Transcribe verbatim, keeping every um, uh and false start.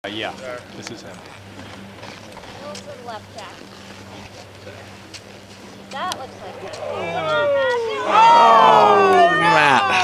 Uh, yeah, this is him. A little to the left, Jack. Thank you.